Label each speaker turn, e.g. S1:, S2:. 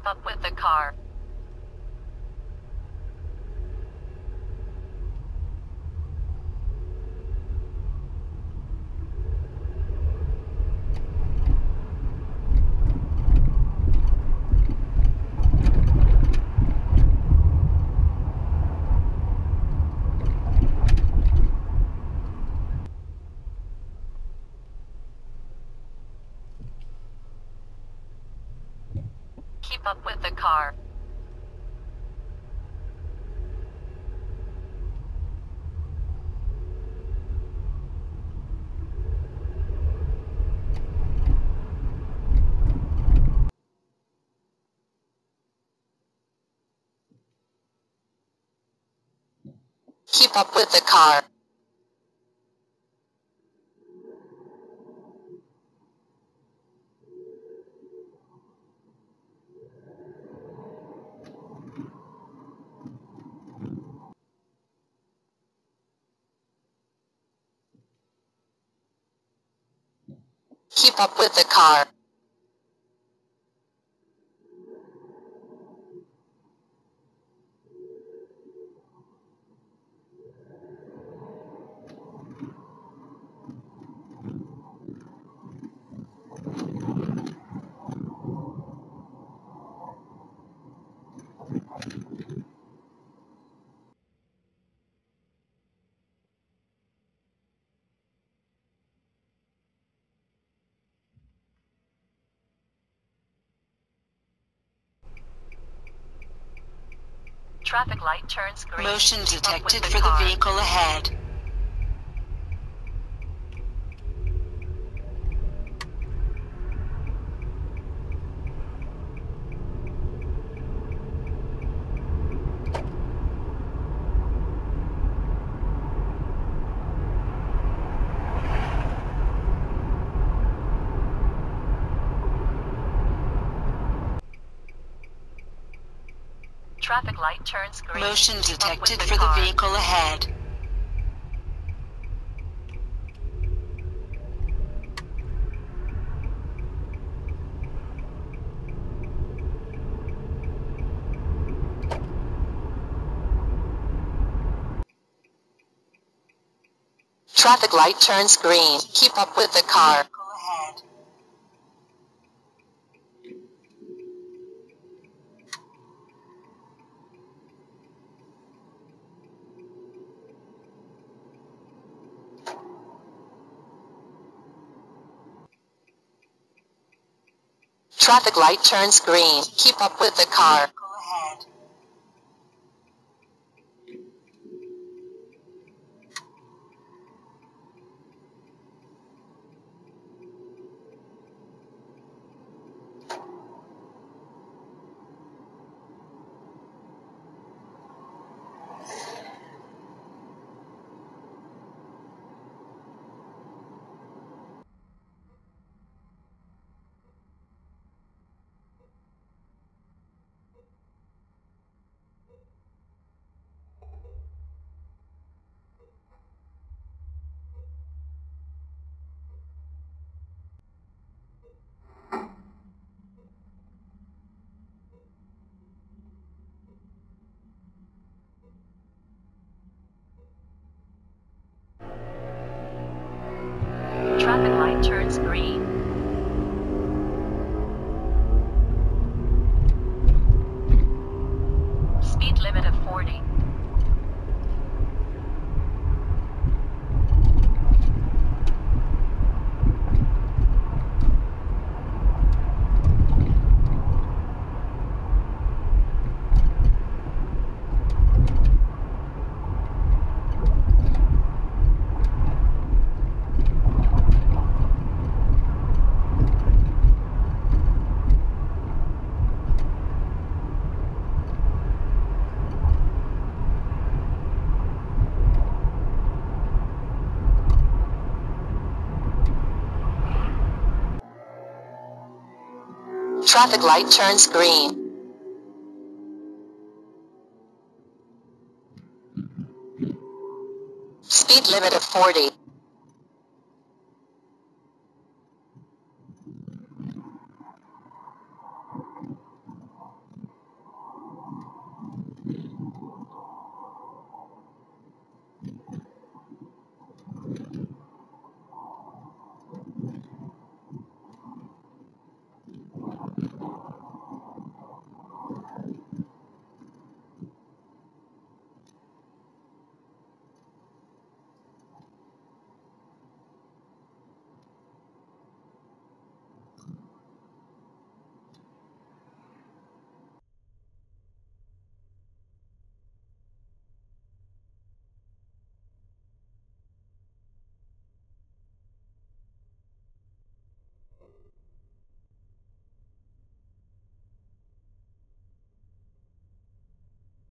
S1: Keep up with the car. Keep up with the car. Keep up with the car. Keep up with the car. Traffic light turns green.
S2: Motion
S1: Keep up with
S2: detected for the
S1: car.
S2: vehicle ahead.
S1: Traffic light turns green.
S2: Motion
S1: Keep up with
S2: detected for the
S1: car.
S2: vehicle ahead.
S1: Traffic light turns green. Keep up with the car. Traffic light turns green. Keep up with the car. Traffic light turns green. Speed limit of 40. Traffic light turns green. Speed limit of 40.